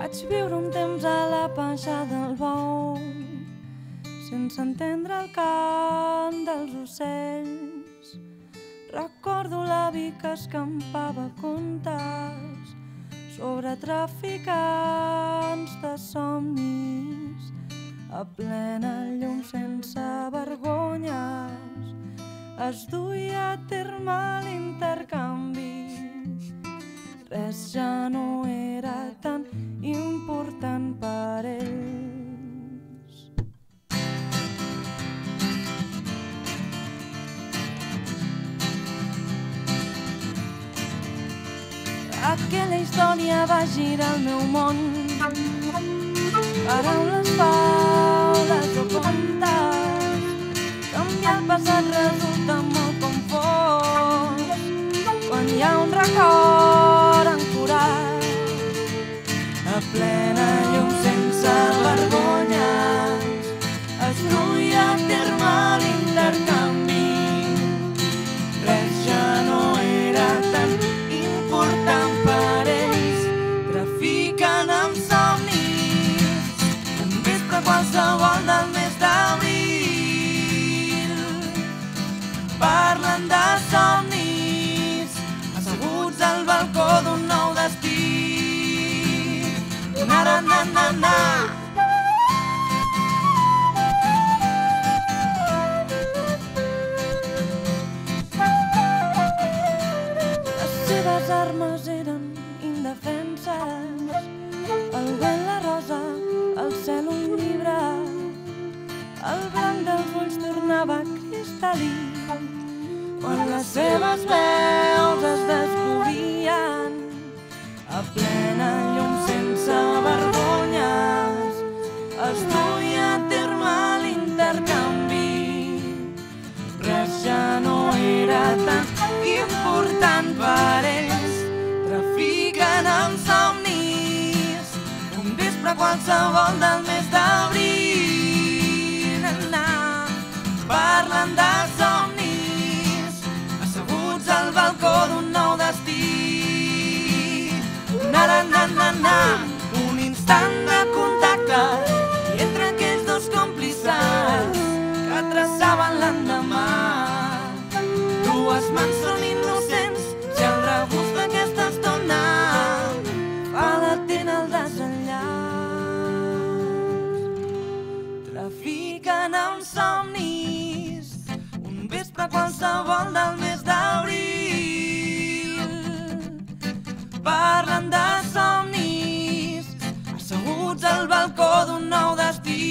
Vaig viure un temps a la panxa del bou, sense entendre el cant dels ocells. Recordo l'avi que escampava contes sobre traficants de somnis. A plena llum sense vergonyes es duia a terme l'intercanvi. Res ja no era tan important per ells. Aquella història va girar el meu món. Paraules, faules o contes. Canviar el passat resulta molt confós quan hi ha un record ancorat. A plena llum sense vergonyes es duia a terme l'intercanvi. Res ja no era tan important per ells. Trafiquen amb somnis un vespre qualsevol del mes d'abril. Parlen de somnis asseguts al balcó d'un nou destí. Na-na-na-na-na. Les seves armes eren indefenses, el vent la rosa, el cel un llibre, el blanc dels ulls tornava cristal·lí. Quan les seves veus es descobrien a plena llum sense vergonyes es duia a terme l'intercanvi. Res ja no era tan important per ells. Trafiquen amb somnis un vespre qualsevol del mes d'abril. Parlen de somnis asseguts al balcó d'un nou destí. Na-na-na-na-na. Un instant de contacte i entre aquells dos còmplices que traçaven l'endemà. Dues mans són innocents si el regust d'aquesta estona fa latent el desenllaç. Trafiquen amb somnis un vespre qualsevol del mes d'abril. Parlen de somnis asseguts al balcó d'un nou destí.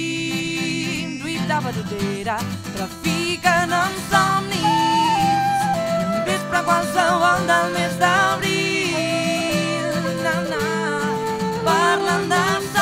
Trafiquen amb somnis un vespre qualsevol del mes d'abril. Parlen de somnis